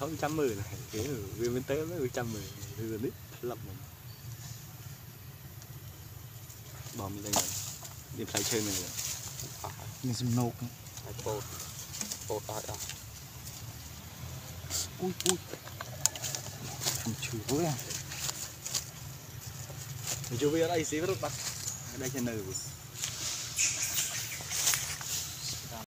610 này cái viên bên tới mới 110 rồi nít lập mình bom lên điểm sai chơi này nhìn xem nộp bột đó ui chửi với à chưa biết đây xí rất bắt đây trên nơi